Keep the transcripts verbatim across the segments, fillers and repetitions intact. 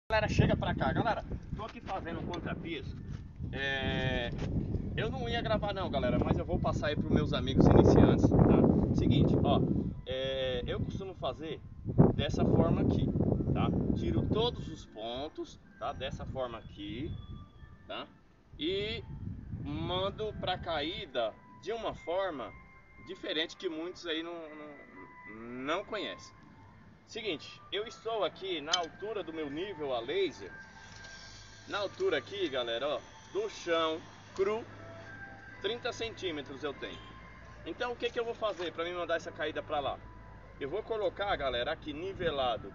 Galera, chega pra cá, galera. Tô aqui fazendo um contrapiso. É... Eu não ia gravar não, galera, mas eu vou passar aí pros meus amigos iniciantes, tá? Seguinte, ó, é... eu costumo fazer dessa forma aqui, tá? Tiro todos os pontos, tá? Dessa forma aqui, tá? E mando pra caída de uma forma diferente que muitos aí não, não, não conhecem. Seguinte, eu estou aqui na altura do meu nível a laser. Na altura aqui, galera, ó, do chão cru, trinta centímetros eu tenho. Então o que que eu vou fazer para me mandar essa caída para lá? Eu vou colocar, galera, aqui nivelado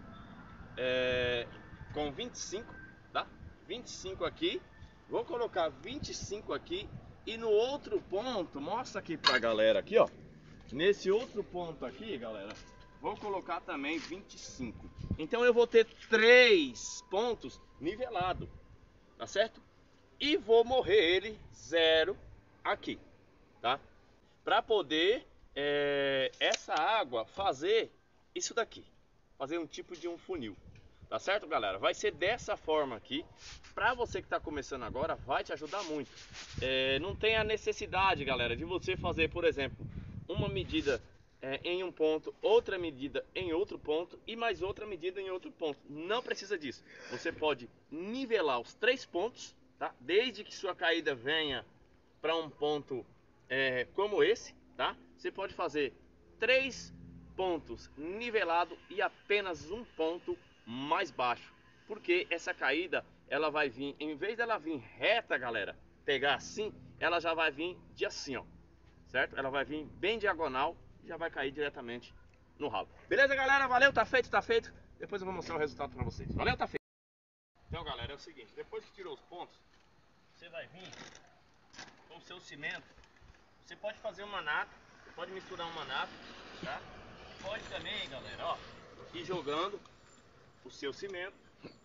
é, com vinte e cinco, tá? vinte e cinco aqui. Vou colocar vinte e cinco aqui. E no outro ponto, mostra aqui pra galera aqui, ó. Nesse outro ponto aqui, galera, vou colocar também vinte e cinco. Então eu vou ter três pontos nivelados, tá certo? E vou morrer ele zero aqui, tá? Para poder é, essa água fazer isso daqui, fazer um tipo de um funil, tá certo, galera? Vai ser dessa forma aqui. Para você que está começando agora, vai te ajudar muito. É, não tem a necessidade, galera, de você fazer, por exemplo, uma medida é, em um ponto, outra medida em outro ponto e mais outra medida em outro ponto. Não precisa disso. Você pode nivelar os três pontos, tá? Desde que sua caída venha para um ponto é, como esse, tá? Você pode fazer três pontos nivelado e apenas um ponto mais baixo, porque essa caída ela vai vir, em vez dela vir reta, galera, pegar assim, ela já vai vir de assim, ó, certo? Ela vai vir bem diagonal e já vai cair diretamente no ralo. Beleza, galera? Valeu, tá feito, tá feito. Depois eu vou mostrar o resultado para vocês. Valeu, tá feito. Então, galera, é o seguinte, depois que tirou os pontos, você vai vir com o seu cimento. Você pode fazer uma nata, pode misturar uma nata, tá? Pode também, galera, ó, ir jogando o seu cimento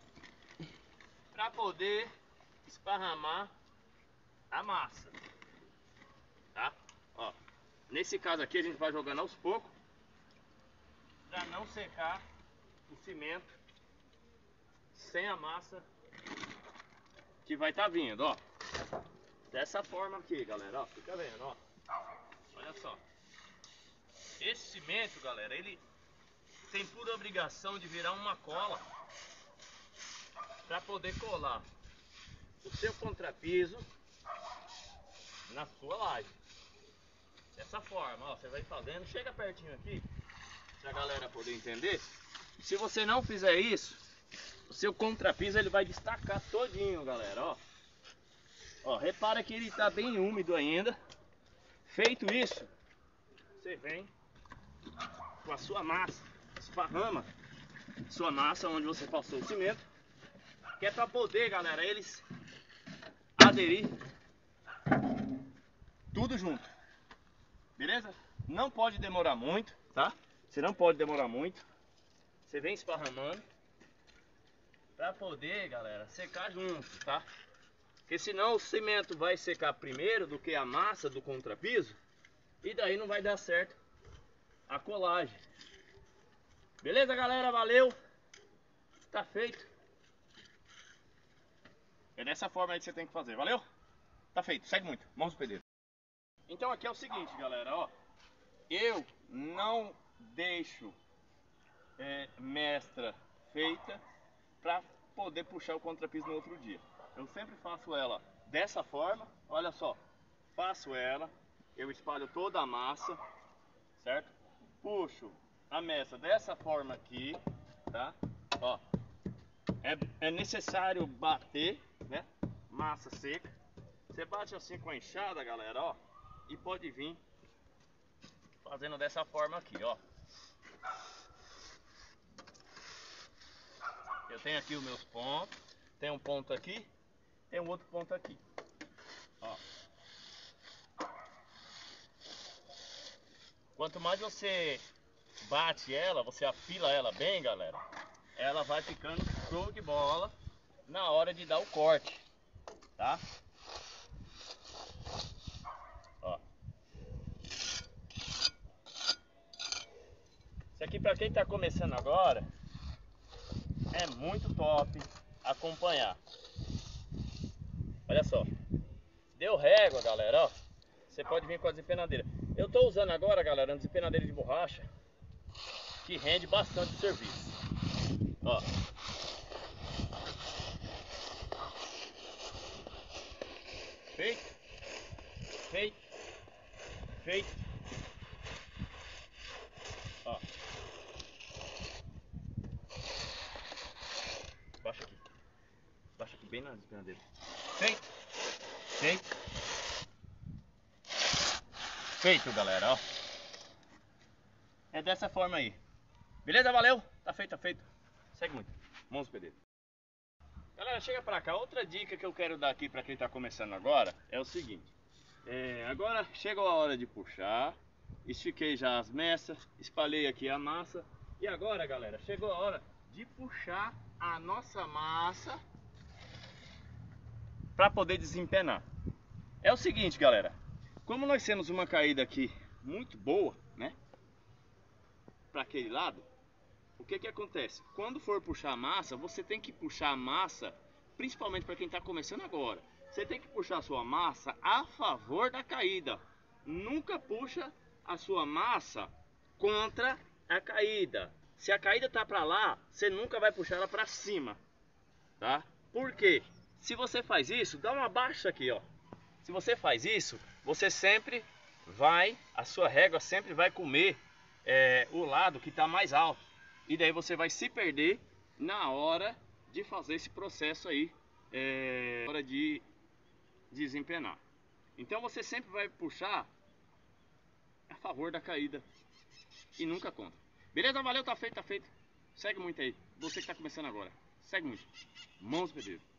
para poder esparramar a massa, tá? Ó, nesse caso aqui a gente vai jogando aos poucos para não secar o cimento sem a massa que vai estar tá vindo, ó. Dessa forma aqui, galera, ó, fica vendo, ó. Olha só. Esse cimento, galera, ele tem por obrigação de virar uma cola para poder colar o seu contrapiso na sua laje. Dessa forma, ó, você vai fazendo, chega pertinho aqui pra galera poder entender. Se você não fizer isso, o seu contrapiso ele vai destacar todinho, galera, ó. Ó, repara que ele tá bem úmido ainda. Feito isso, você vem com a sua massa, esparrama sua massa onde você passou o cimento, que é para poder, galera, eles aderir tudo junto, beleza? Não pode demorar muito, tá? Você não pode demorar muito. Você vem esparramando para poder, galera, secar junto, tá? Porque senão o cimento vai secar primeiro do que a massa do contrapiso e daí não vai dar certo a colagem. Beleza, galera? Valeu! Tá feito. É dessa forma aí que você tem que fazer, valeu? Tá feito, segue muito, mãos do pedreiro. Então aqui é o seguinte, galera, ó. Eu não deixo é, mestra feita pra poder puxar o contrapiso no outro dia. Eu sempre faço ela dessa forma, olha só. Faço ela, eu espalho toda a massa, certo? Puxo a mestra dessa forma aqui, tá? Ó, é, é necessário bater, né? Massa seca. Você bate assim com a enxada, galera, ó. E pode vir fazendo dessa forma aqui, ó. Eu tenho aqui os meus pontos. Tem um ponto aqui, tem um outro ponto aqui, ó. Quanto mais você bate ela, você afila ela bem, galera, ela vai ficando show de bola na hora de dar o corte, tá? Ó. Isso aqui pra quem tá começando agora é muito top. acompanhar. Olha só. Deu régua, galera, ó. Você pode vir com a desempenadeira. Eu tô usando agora, galera, uma desempenadeira de borracha que rende bastante serviço. Ó. Feito. Feito. Feito. Ó. Baixa aqui. Baixa aqui bem na desempenadeira. Feito. Feito. Feito, galera, ó. É dessa forma aí. Beleza? Valeu? Tá feito, tá feito. Segue muito. Mãos no pedreiro. Galera, chega pra cá. Outra dica que eu quero dar aqui pra quem tá começando agora é o seguinte. É, agora chegou a hora de puxar. Estiquei já as meças, espalhei aqui a massa. E agora, galera, chegou a hora de puxar a nossa massa para poder desempenar. É o seguinte, galera, como nós temos uma caída aqui muito boa, né, para aquele lado, o que que acontece? Quando for puxar a massa, você tem que puxar a massa, principalmente para quem está começando agora, você tem que puxar a sua massa a favor da caída. Nunca puxa a sua massa contra a caída. Se a caída tá para lá, você nunca vai puxar ela para cima, tá? Por quê? Se você faz isso, dá uma baixa aqui, ó. Se você faz isso, você sempre vai, a sua régua sempre vai comer é, o lado que está mais alto. E daí você vai se perder na hora de fazer esse processo aí, é, na hora de desempenar. Então você sempre vai puxar a favor da caída e nunca contra. Beleza? Valeu, tá feito, tá feito. Segue muito aí. Você que está começando agora. Segue muito. Mãos no pedreiro.